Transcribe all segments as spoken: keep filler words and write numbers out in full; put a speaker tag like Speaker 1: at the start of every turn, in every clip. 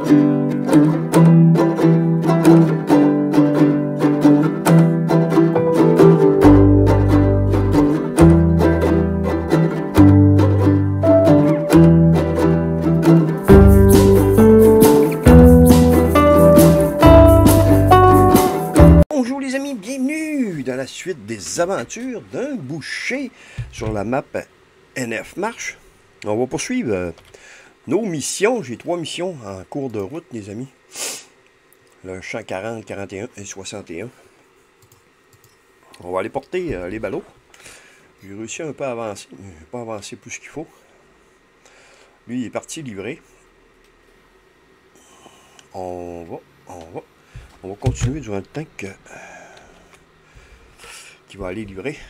Speaker 1: Bonjour les amis, bienvenue dans la suite des aventures d'un boucher sur la map N F Marche. On va poursuivre euh, nos missions. J'ai trois missions en cours de route, les amis. Le champ quarante, quarante et un et soixante et un. On va aller porter euh, les ballots. J'ai réussi un peu à avancer, mais je n'ai pas avancé plus qu'il faut. Lui, il est parti livrer. On va, on va, on va continuer durant le temps que, euh, qu'il va aller livrer.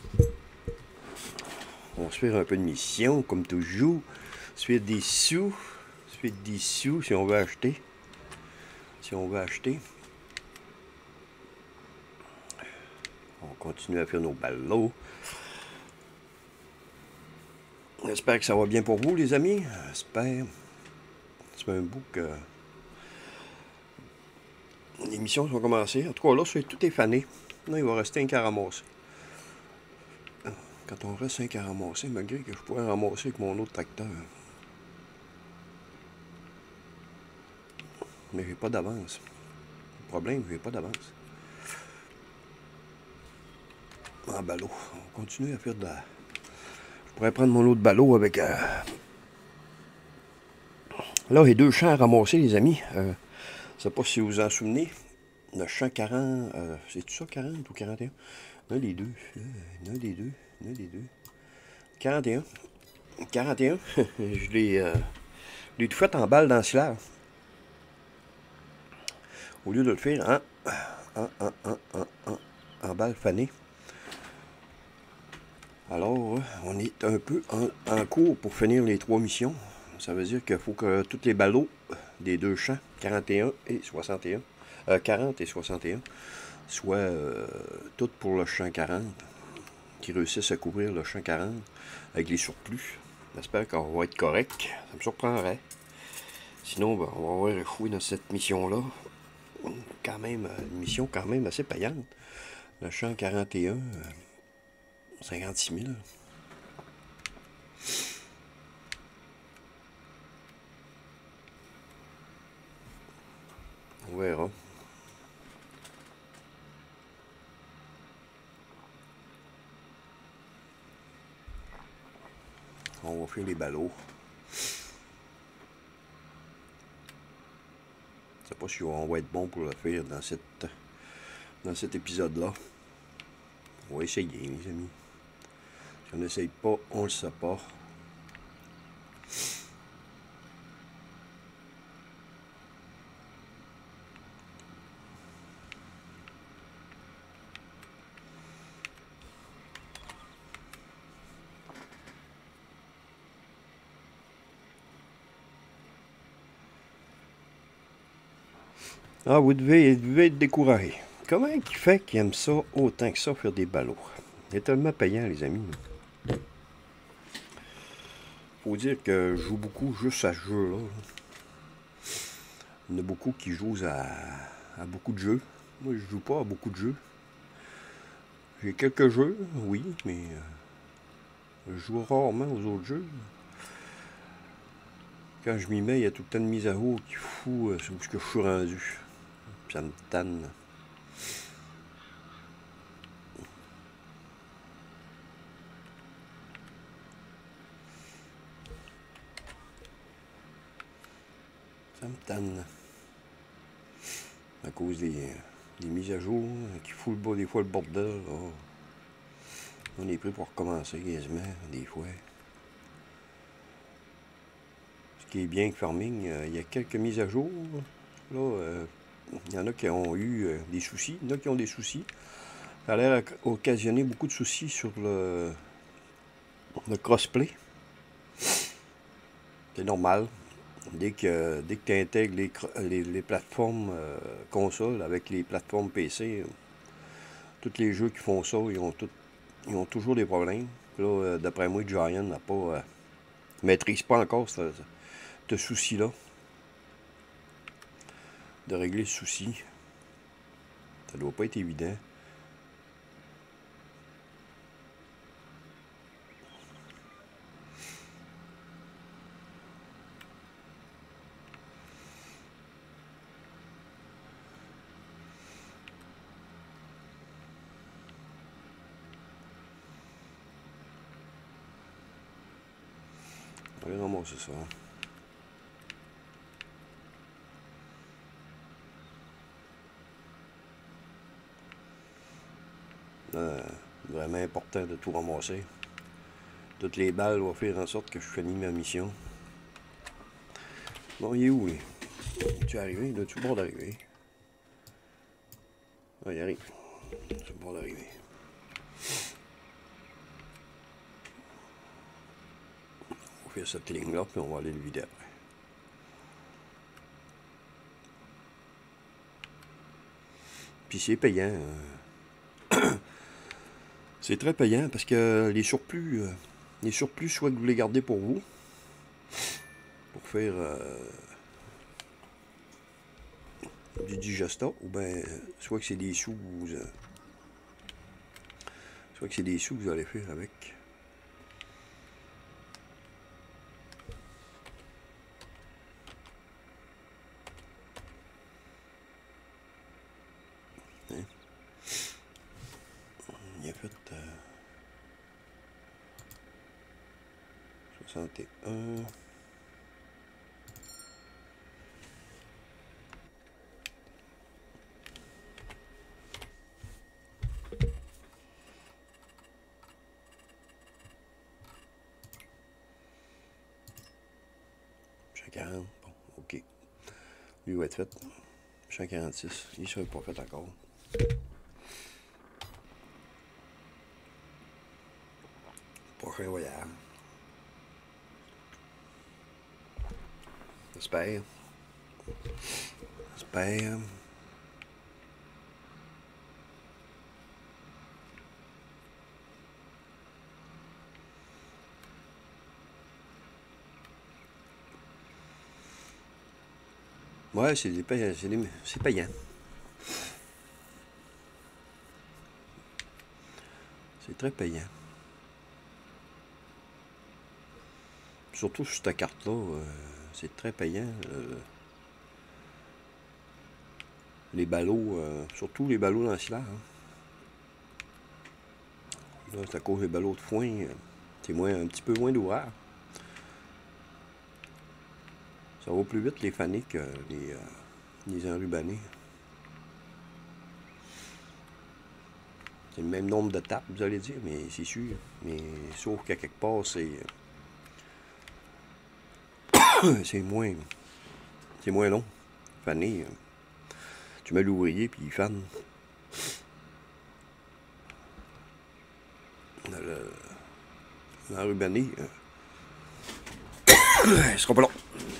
Speaker 1: On va se faire un peu de mission, comme toujours. Se faire des sous. Se faire des sous si on veut acheter. Si on veut acheter. On va continuer à faire nos ballots. J'espère que ça va bien pour vous, les amis. J'espère. C'est un bout que les missions sont commencées. En tout cas, là, c'est tout est fané. Là, il va rester un qu'à ramasser. Quand on reste un qu'à ramasser, malgré que je pourrais ramasser avec mon autre tracteur. Mais j'ai pas d'avance. Le problème, j'ai pas d'avance. En ballot. On continue à faire de la... Je pourrais prendre mon autre ballot avec... Euh... Là, j'ai deux champs à ramasser, les amis. Euh, je sais pas si vous vous en souvenez. Le champ quarante... Euh, c'est tout ça, quarante ou quarante et un? Un des deux. Un des deux. Un des deux. quarante et un. quarante et un. Je l'ai euh, tout fait en balle d'ancillaire. Au lieu de le faire en, en, en, en, en, en, en balle fanée. Alors, on est un peu en, en cours pour finir les trois missions. Ça veut dire qu'il faut que tous les ballots des deux champs, quarante et un et soixante et un, euh, quarante et soixante et un, soient euh, toutes pour le champ quarante, qui réussissent à couvrir le champ quarante avec les surplus. J'espère qu'on va être correct. Ça me surprendrait. Sinon, ben, on va avoir un fouet dans cette mission-là. Quand même, une mission quand même assez payante. Le champ quarante et un, euh, cinquante-six mille. On verra. On va faire les ballots. Je ne sais pas si on va être bon pour le faire dans, cette, dans cet épisode-là. On va essayer, les amis. Si on n'essaye pas, on ne le sait pas. Ah, vous devez, vous devez être découragé. Comment il fait qu'il aime ça autant que ça, faire des ballots? Il est tellement payant, les amis. Faut dire que je joue beaucoup juste à ce jeu-là. Il y en a beaucoup qui jouent à, à beaucoup de jeux. Moi, je joue pas à beaucoup de jeux. J'ai quelques jeux, oui, mais euh, je joue rarement aux autres jeux. Quand je m'y mets, il y a tout le temps de mise à jour qui fout euh, sur ce que je suis rendu. Puis ça me tanne. Ça me tanne. À cause des, des mises à jour qui foutent le bas des fois le bordel. Oh. On est prêt pour recommencer quasiment, des fois. Ce qui est bien que Farming, euh, il y a quelques mises à jour. Là, euh, il y en a qui ont eu euh, des soucis. Il y en a qui ont des soucis. Ça a l'air occasionner beaucoup de soucis sur le, le crossplay. C'est normal. Dès que, dès que tu intègres les, les, les plateformes euh, consoles avec les plateformes P C, euh, tous les jeux qui font ça, ils ont, tout, ils ont toujours des problèmes. Là, euh, d'après moi, Giant n'a pas euh, maîtrise pas encore ce, ce souci-là. de régler ce souci. Ça doit pas être évident. On va aller ramasser ça. Euh, vraiment important de tout ramasser. Toutes les balles vont faire en sorte que je finis ma mission. Bon, il est où, lui? Es-tu arrivé? Il est-tu bon d'arriver? Ah, il arrive. C'est bon d'arriver. On va faire cette ligne-là, puis on va aller le vider après. Puis c'est payant. Euh... c'est très payant parce que les surplus, euh, les surplus, soit que vous les gardez pour vous, pour faire euh, du digesta, ou bien soit que c'est des sous, vous, euh, soit que c'est des sous que vous allez faire avec. Hein? Il a fait euh, soixante et un. quarante, bon, ok. Lui va être fait. cent quarante-six, il ne serait pas fait encore. Prochain voyage. J'espère. J'espère. Ouais, c'est des payants. C'est, des... c'est payant. C'est très payant. Surtout sur cette carte-là, euh, c'est très payant. Euh, les ballots, euh, surtout les ballots lancillaires. Hein. Là, c'est à cause des ballots de foin, euh, c'est moins, un petit peu moins d'ouvrage. Ça va plus vite les fanés que les, euh, les enrubanés. C'est le même nombre de tapes, vous allez dire, mais c'est sûr. Mais sauf qu'à quelque part, c'est. c'est moins. C'est moins long. Faner. Euh, tu mets l'ouvrier puis il fane. Le, l'enrubané. Euh, il sera pas long.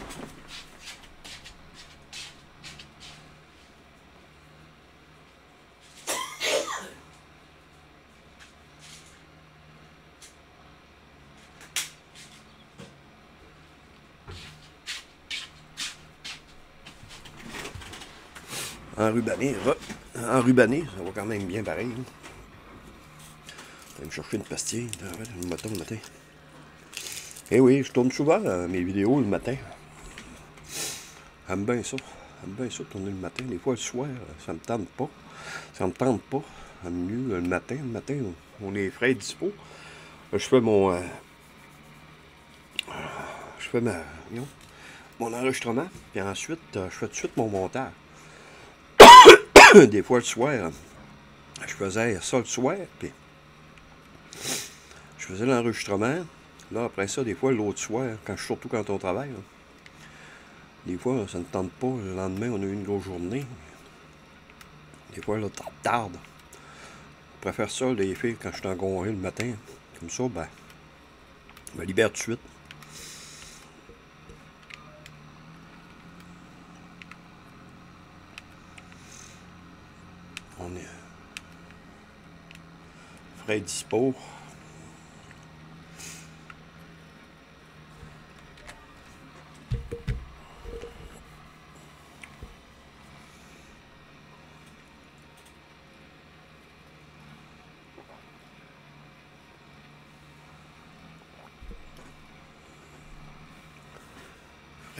Speaker 1: Enrubané, enrubané, ça va quand même bien pareil. Hein. Je vais me chercher une pastille, le matin, le matin. Eh oui, je tourne souvent euh, mes vidéos le matin. J'aime bien ça. J'aime bien ça, tourner le matin. Des fois, le soir, ça me tente pas. Ça me tente pas. J'aime mieux le matin. Le matin, on est frais et dispo. Je fais mon... Euh, je fais ma... Non, mon enregistrement. Puis ensuite, je fais tout de suite mon montage. Des fois, le soir, je faisais ça le soir, puis je faisais l'enregistrement. Là, après ça, des fois, l'autre soir, quand, surtout quand on travaille, là, des fois, ça ne tente pas. Le lendemain, on a eu une grosse journée. Des fois, là, ça tarde. Je préfère ça, les faire quand je suis en congé le matin. Comme ça, ben, je me libère tout de suite. On est frais dispo.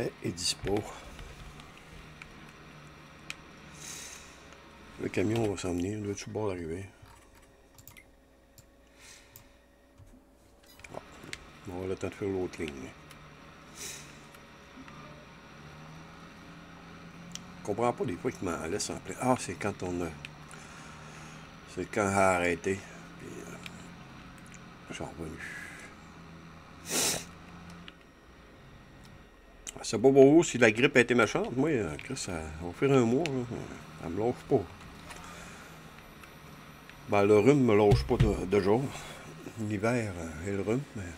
Speaker 1: prêt et dispo. Le camion va s'en venir, il doit être sur le bord d'arriver. Bon, on va avoir le temps de faire l'autre ligne. Je comprends pas des fois qu'il m'en laisse en plein. Ah, c'est quand on a. C'est quand elle a arrêté. Puis, euh, je suis revenu. C'est pas pour vous si la grippe a été méchante. Moi, Chris, ça va faire un mois. Là. Elle me lâche pas. Ben, le rhume me lâche pas de, de jour. L'hiver et le rhume, mais.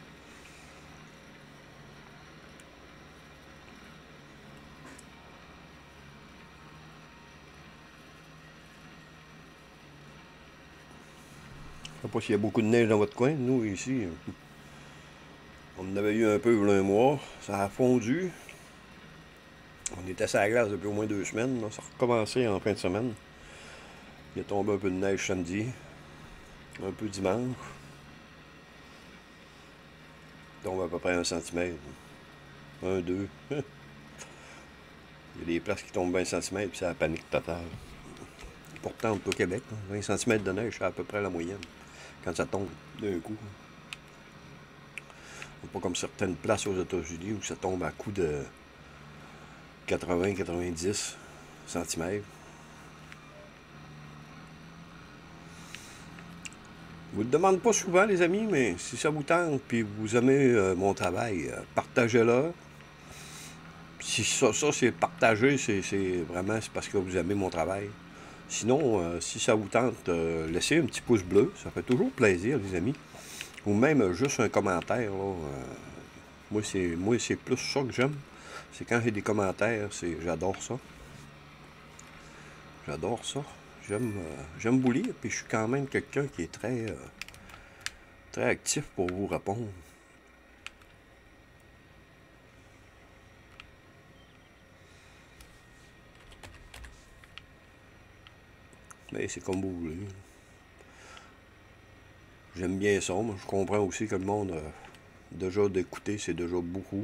Speaker 1: Je sais pas s'il y a beaucoup de neige dans votre coin. Nous, ici, on en avait eu un peu il y a un mois. Ça a fondu. On était sur la glace depuis au moins deux semaines. Là. Ça a recommencé en fin de semaine. Il est tombé un peu de neige samedi. Un peu dimanche. Il tombe à peu près un centimètre. Un, deux. Il y a des places qui tombent vingt centimètres, puis c'est la panique totale. Pourtant, au Québec, vingt centimètres de neige, c'est à peu près la moyenne. Quand ça tombe d'un coup. Pas comme certaines places aux États-Unis où ça tombe à coup de quatre-vingts à quatre-vingt-dix centimètres. Je vous le demande pas souvent, les amis, mais si ça vous tente, puis vous aimez euh, mon travail, euh, partagez-le. Si ça, ça c'est partagé, c'est vraiment parce que vous aimez mon travail. Sinon, euh, si ça vous tente, euh, laissez un petit pouce bleu. Ça fait toujours plaisir, les amis. Ou même euh, juste un commentaire. Là, euh, moi, c'est moi c'est plus ça que j'aime. C'est quand j'ai des commentaires. c'est J'adore ça. J'adore ça. J'aime euh, j'aime vous lire. Puis je suis quand même quelqu'un qui est très, euh, très actif pour vous répondre. Mais c'est comme vous voulez. J'aime bien ça. Moi, je comprends aussi que le monde, euh, déjà d'écouter, c'est déjà beaucoup.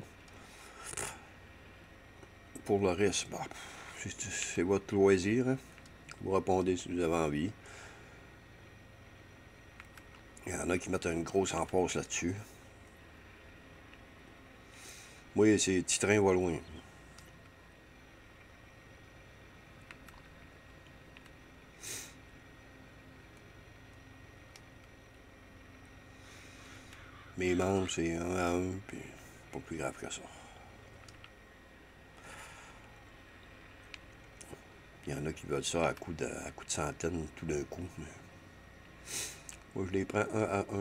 Speaker 1: Pour le reste, bah, c'est votre loisir. Hein? Vous répondez si vous avez envie. Il y en a qui mettent une grosse emphase là-dessus. Moi, c'est petit train va loin. Mes membres, c'est un à un, puis pas plus grave que ça. Il y en a qui veulent ça à coup de, à coup de centaines tout d'un coup. Mais moi, je les prends un à un.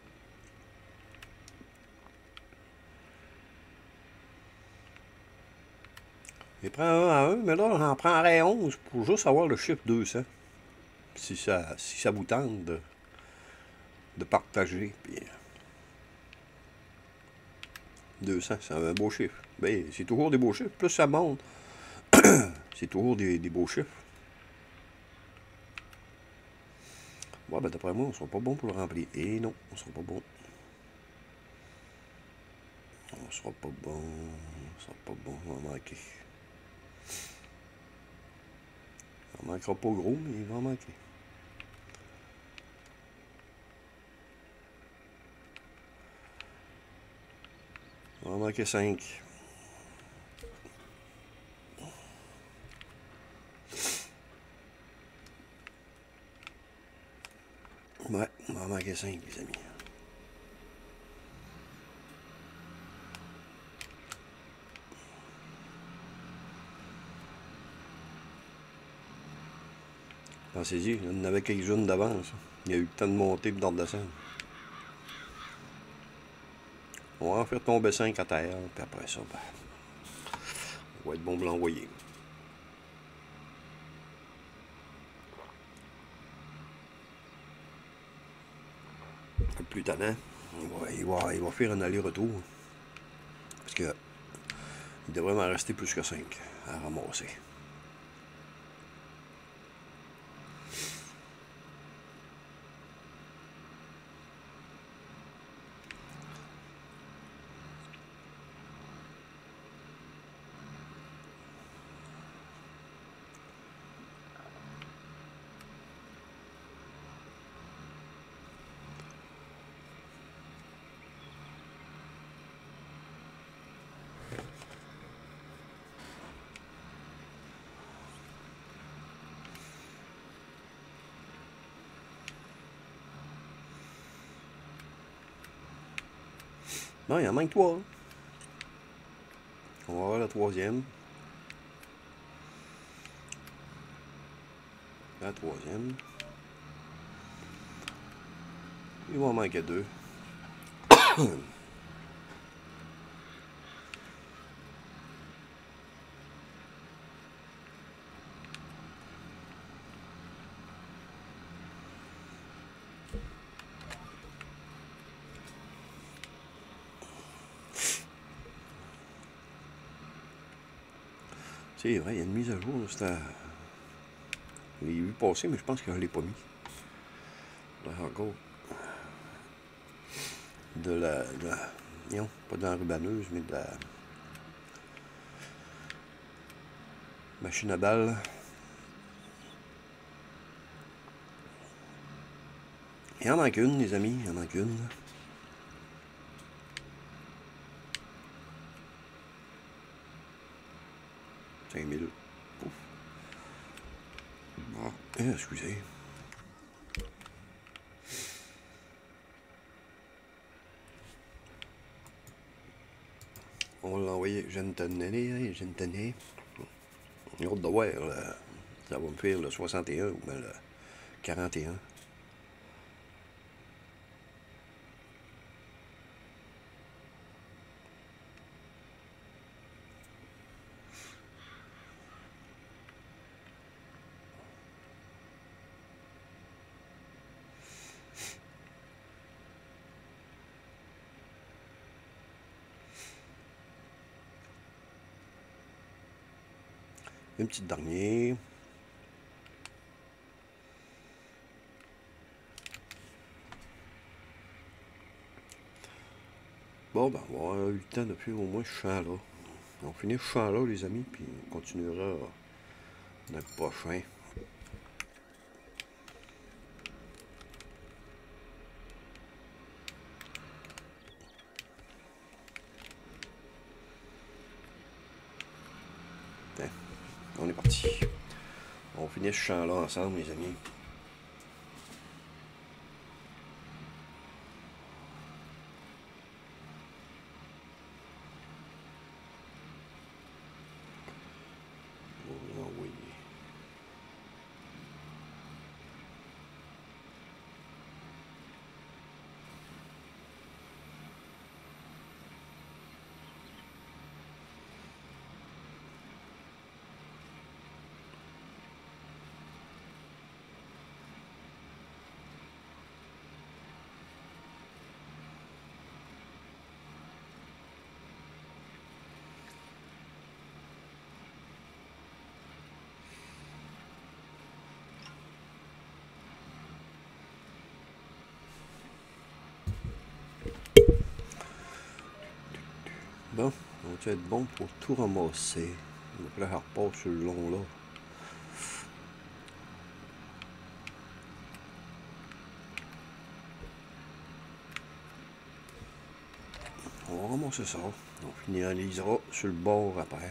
Speaker 1: Je les prends un à un, mais là, j'en prendrais onze pour juste avoir le chiffre deux cents. Si ça, si ça vous tente de, de partager. Puis deux cents, c'est un beau chiffre. Ben, c'est toujours des beaux chiffres. Plus ça monte, c'est toujours des, des beaux chiffres. Ouais, ben d'après moi, on sera pas bon pour le remplir. Et non, on sera pas bon. On sera pas bon. On sera pas bon. On va manquer. On manquera pas gros, mais il va manquer. On va manquer cinq. Ouais, on va manquer cinq, les amis. Pensez-y, il y en avait quelques-unes d'avance. Il y a eu le temps de monter et de redescendre. On va en faire tomber cinq à terre, puis après ça, ben, on va être bon pour l'envoyer. Le plus tannant, il va, il va, il va faire un aller-retour. Parce que il devrait m'en rester plus que cinq à ramasser. Non, il en manque trois. On va voir la troisième. La troisième. Il va en manquer deux. C'est vrai, il y a une mise à jour. Je l'ai vu passer, mais je pense que je ne l'ai pas mis. Là encore. De la, de la. Non, pas de l'enrubanneuse, mais de la machine à balles. Il en manque une, les amis, il en manque une. cinq mille. Pouf. Ah, eh, excusez. On va l'envoyer. Je ne tenais, je ne tenais. J'ai hâte de voir, là, ça va me faire le soixante et un ou bien le quarante et un. Une petite dernière. Bon, ben, on va avoir eu le temps de faire au moins ce champ-là. On finit ce champ-là, les amis, puis on continuera dans le prochain. Tiens, on est parti. On finit ce champ-là ensemble, les amis. Bon, on va être bon pour tout ramasser. Donc là, elle repart sur le long là. On va ramasser ça. On finalisera sur le bord après.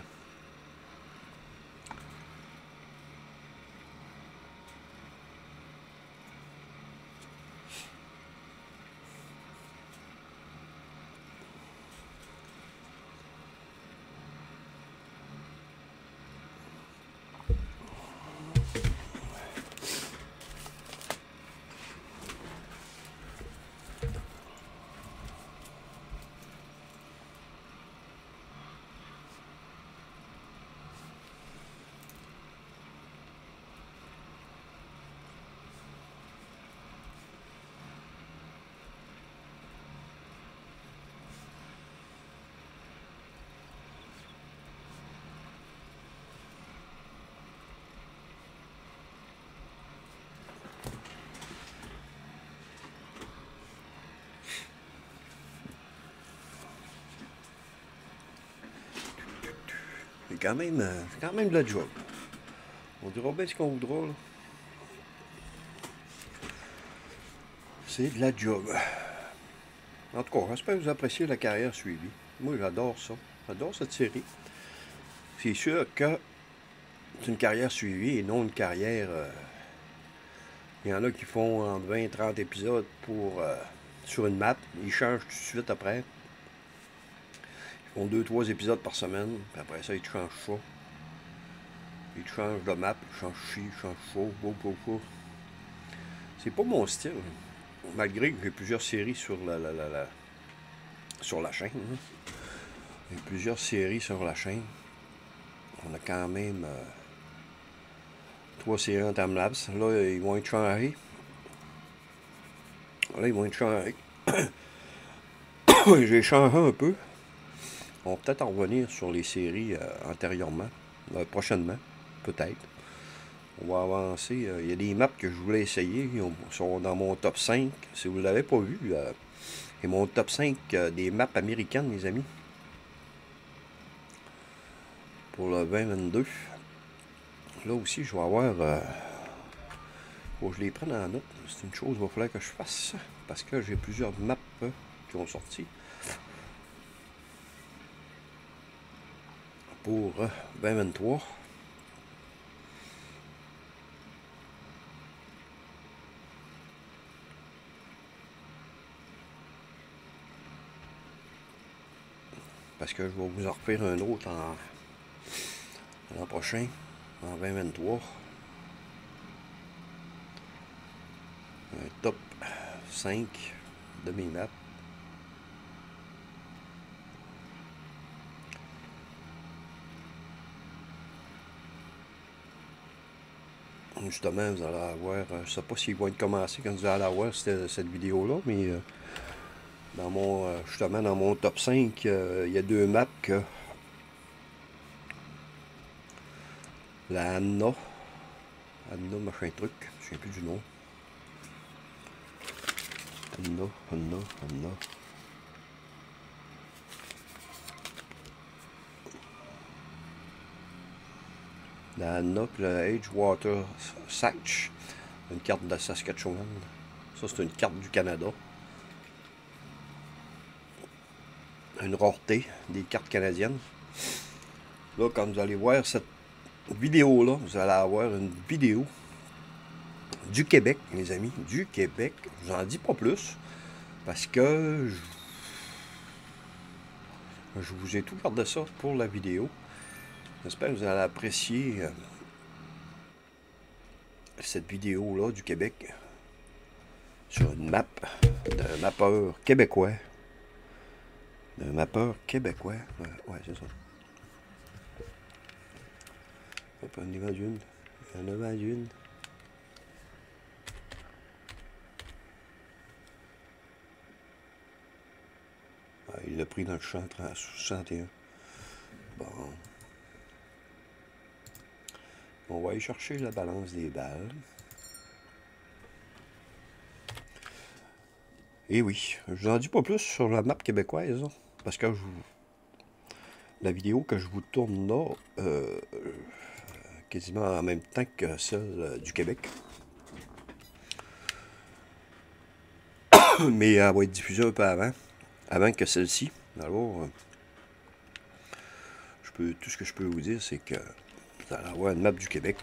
Speaker 1: C'est quand même, euh, c'est quand même de la job. On dira bien ce qu'on voudra, là. C'est de la job. En tout cas, j'espère que vous appréciez la carrière suivie. Moi, j'adore ça. J'adore cette série. C'est sûr que c'est une carrière suivie et non une carrière... Euh, il y en a qui font entre vingt et trente épisodes pour, euh, sur une map. Ils changent tout de suite après. font deux trois épisodes par semaine, puis après ça, ils te changent ça. Ils te changent de map, ils changent ci, ils changent ça, wow, wow, wow. C'est pas mon style. Malgré que j'ai plusieurs séries sur la, la, la, la sur la chaîne. Hein. J'ai plusieurs séries sur la chaîne. On a quand même euh, trois séries en timelapse. Là, ils vont être changés. Là, ils vont être changés. J'ai changé un peu. On va peut-être en revenir sur les séries euh, antérieurement, euh, prochainement, peut-être. On va avancer. Il y a des maps que je voulais essayer. Ils sont dans mon top cinq. Si vous ne l'avez pas vu, euh, c'est mon top cinq euh, des maps américaines, les amis. Pour le vingt vingt-deux. Là aussi, je vais avoir... Euh, faut que je les prenne en note. C'est une chose qu'il va falloir que je fasse. Parce que j'ai plusieurs maps euh, qui ont sorti. Pour euh, vingt vingt-trois. Parce que je vais vous en refaire un autre en l'an prochain, en vingt vingt-trois. Un top cinq de mes maps. Justement, vous allez avoir, je ne sais pas s'ils vont être commencés quand vous allez avoir cette, cette vidéo-là, mais euh, dans mon, euh, justement, dans mon top cinq, euh, il y a deux maps que la Anna, Anna machin truc, je ne sais plus du nom. Anna, Anna, Anna. La Anna, puis la Edgewater Satch, une carte de Saskatchewan. Ça, c'est une carte du Canada. Une rareté des cartes canadiennes. Là, quand vous allez voir cette vidéo-là, vous allez avoir une vidéo du Québec, mes amis, du Québec. Je vous en dis pas plus, parce que je, je vous ai tout gardé ça pour la vidéo. J'espère que vous allez apprécier euh, cette vidéo-là du Québec sur une map d'un mappeur québécois. D'un mappeur québécois. Ouais, ouais c'est ça. Hop, on y va d'une. On y va d'une. Ouais, il l'a pris dans le champ soixante et un. Bon. On va aller chercher la balance des balles. Et oui, je vous en dis pas plus sur la map québécoise, hein, parce que je vous... la vidéo que je vous tourne là, euh, quasiment en même temps que celle euh, du Québec. Mais elle va être diffusée un peu avant, avant que celle-ci. Alors, euh, je peux, tout ce que je peux vous dire, c'est que vous allez avoir une map du Québec,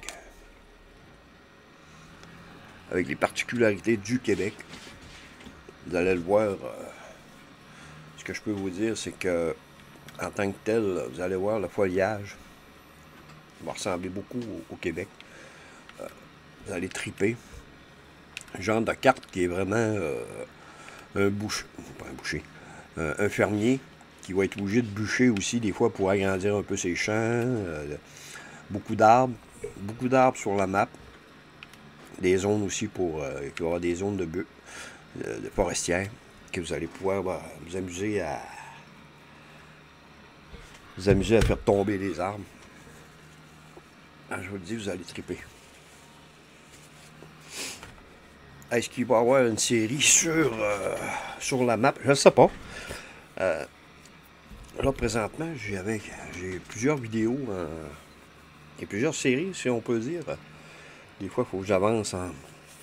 Speaker 1: avec les particularités du Québec. Vous allez le voir. Euh, ce que je peux vous dire, c'est que en tant que tel, vous allez voir le foliage. Il va ressembler beaucoup au, au Québec. Euh, vous allez triper. Un genre de carte qui est vraiment euh, un boucher, pas un boucher, euh, un fermier qui va être obligé de bûcher aussi des fois pour agrandir un peu ses champs. Euh, beaucoup d'arbres, beaucoup d'arbres sur la map. Des zones aussi pour, euh, il va y avoir des zones de, bu, de, de forestières que vous allez pouvoir bah, vous amuser à vous amuser à faire tomber les arbres. Ah, je vous le dis, vous allez triper. Est-ce qu'il va y avoir une série sur, euh, sur la map? Je ne sais pas. Euh, là, présentement, j'ai plusieurs vidéos euh, et plusieurs séries, si on peut dire. Des fois, il faut que j'avance en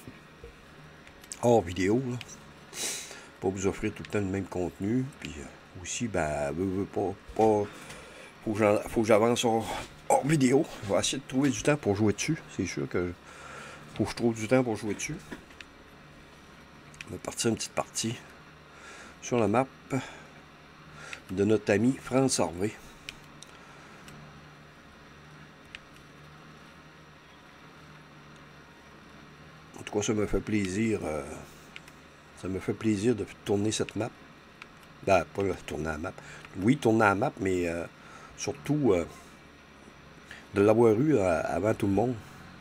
Speaker 1: hors vidéo, là, pour vous offrir tout le temps le même contenu. Puis euh, aussi, ben, veux, veux pas, pas faut que j'avance hors, hors vidéo. Je vais essayer de trouver du temps pour jouer dessus. C'est sûr que faut que je trouve du temps pour jouer dessus. On va partir une petite partie sur la map de notre ami France Harvey. En tout cas, ça me fait plaisir. Euh, ça me fait plaisir de tourner cette map. Ben, pas tourner la map. Oui, tourner la map, mais euh, surtout euh, de l'avoir eu euh, avant tout le monde.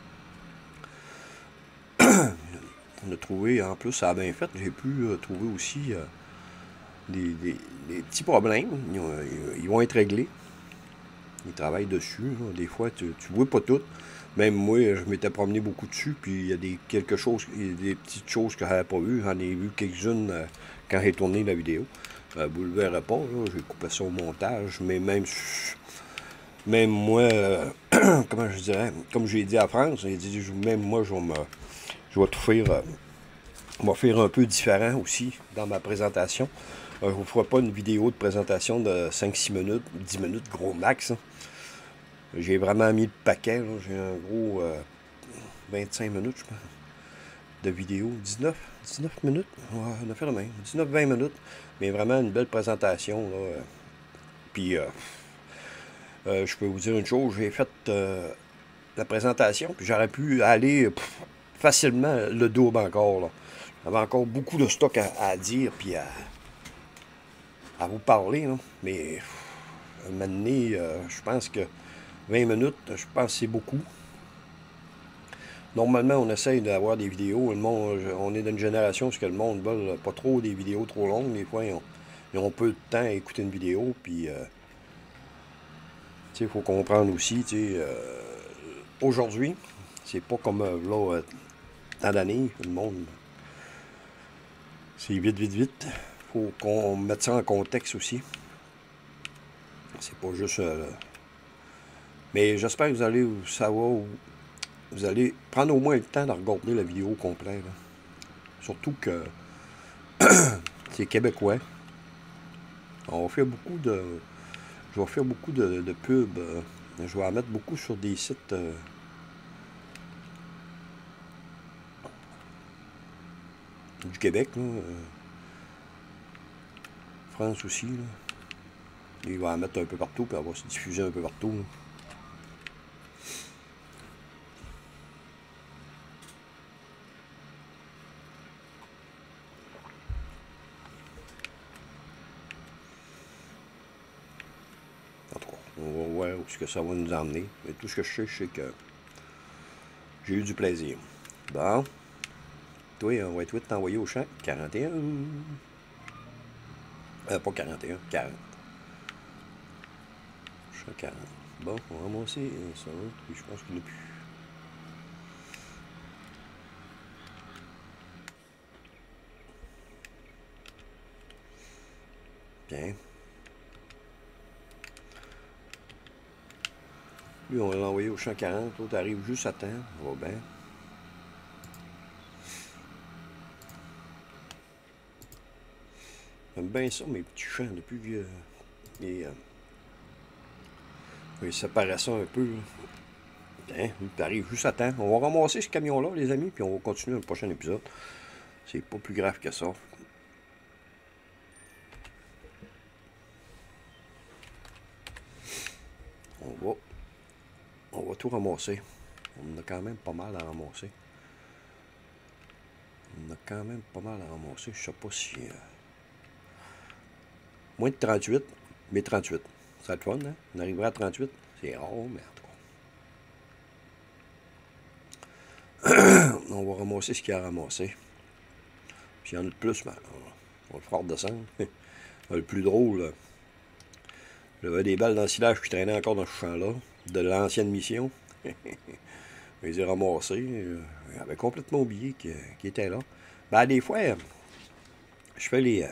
Speaker 1: On a trouvé, en plus, ça a bien fait. J'ai pu euh, trouver aussi euh, des, des, des petits problèmes. Ils, ont, ils, vont être réglés. Ils travaillent dessus. Là. Des fois, tu ne vois pas tout. Même moi, je m'étais promené beaucoup dessus, puis il y a des, quelque chose, des petites choses que je n'avais pas vues. J'en ai vu quelques-unes euh, quand j'ai tourné la vidéo. Euh, vous ne le verrez pas, j'ai coupé ça au montage, mais même, même moi, euh, comment je dirais, comme j'ai dit à France, j'ai dit, même moi, je vais, me, je vais tout faire, euh, je vais faire un peu différent aussi dans ma présentation. Euh, je ne vous ferai pas une vidéo de présentation de cinq six minutes, dix minutes, gros max. Hein. J'ai vraiment mis le paquet, j'ai un gros euh, vingt-cinq minutes, je pense, de vidéo. dix-neuf, dix-neuf minutes, ouais, on a fait le même. dix-neuf vingt minutes, mais vraiment une belle présentation. Là. Puis, euh, euh, je peux vous dire une chose, j'ai fait euh, la présentation, puis j'aurais pu aller pff, facilement le double encore. Là. J'avais encore beaucoup de stock à, à dire, puis à, à vous parler. Là. Mais, pff, un moment donné, euh, je pense que vingt minutes, je pense que c'est beaucoup. Normalement, on essaye d'avoir des vidéos. Le monde, on est dans une génération où le monde ne veut pas trop des vidéos trop longues. Des fois, ils ont, ils ont peu de temps à écouter une vidéo. Puis, euh, il faut comprendre aussi, euh, aujourd'hui, c'est pas comme euh, là, euh, tant d'années, le monde. C'est vite, vite, vite. Faut qu'on mette ça en contexte aussi. C'est pas juste. Euh, mais j'espère que vous allez savoir. Vous allez prendre au moins le temps de regarder la vidéo complète. Là. Surtout que c'est québécois. On va faire beaucoup de. Je vais faire beaucoup de, de pubs. Euh, je vais en mettre beaucoup sur des sites. Euh, du Québec, là. Euh, France aussi. Là. Il va en mettre un peu partout, puis elle va se diffuser un peu partout. Là. En tout cas, on va voir où ce que ça va nous emmener. Mais tout ce que je sais, c'est que j'ai eu du plaisir. Bon. Toi, on va être vite t'envoyer au champ. quarante et un. Euh, pas quarante et un, quarante. Champ quarante. Bon, on va ramasser ça. Puis je pense qu'il n'y a plus. Bien. Lui, on va l'envoyer au champ quarante. L'autre arrive juste à temps. On va bien. J'aime bien ça, mes petits champs, depuis que... Et, euh, ils séparaient ça un peu. Bien, il arrive juste à temps. On va ramasser ce camion-là, les amis, puis on va continuer dans le prochain épisode. C'est pas plus grave que ça. On va... On va tout ramasser. On a quand même pas mal à ramasser. On a quand même pas mal à ramasser. Je sais pas si... Euh... Moins de trente-huit, mais trente-huit. Ça va être fun, hein? On arrivera à trente-huit. C'est rare, mais en tout cas. On va ramasser ce qu'il y a à ramasser. Puis il y en a de plus, mais on va le faire redescendre. Le plus drôle, j'avais des balles dans le silage qui traînaient encore dans ce champ-là, de l'ancienne mission. Je les ai ramassées. J'avais complètement oublié qu'ils qu étaient là. Ben, des fois, je fais les...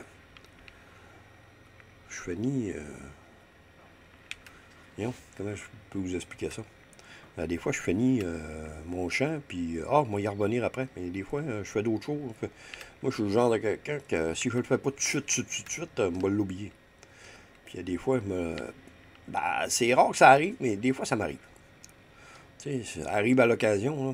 Speaker 1: Je finis... Euh... Voyons, comment je peux vous expliquer ça? Ben, des fois, je finis euh, mon champ, puis... Ah, moi, y revenir après. Mais des fois, je fais d'autres choses. Moi, je suis le genre de quelqu'un que si je le fais pas tout de suite, tout de suite, tout de suite, euh, je vais l'oublier. Puis des fois, je me... Ben, c'est rare que ça arrive, mais des fois, ça m'arrive. Tu sais, ça arrive à l'occasion, là.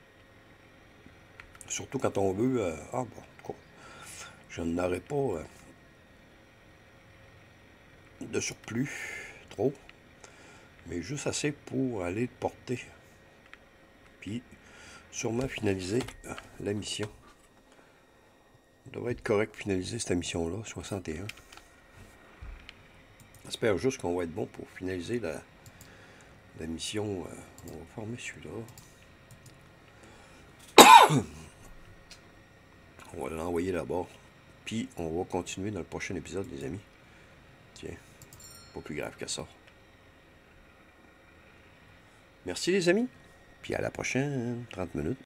Speaker 1: Surtout quand on veut... Euh... Ah, bon, en tout cas, je n'aurais pas... Euh... de surplus, trop, mais juste assez pour aller porter. Puis, sûrement finaliser la mission. On devrait être correct pour finaliser cette mission-là, soixante et un. J'espère juste qu'on va être bon pour finaliser la, la mission. Euh, on va former celui-là. On va l'envoyer là-bas. Puis on va continuer dans le prochain épisode, les amis. Tiens, pas plus grave que ça. Merci les amis. Puis à la prochaine, trente minutes.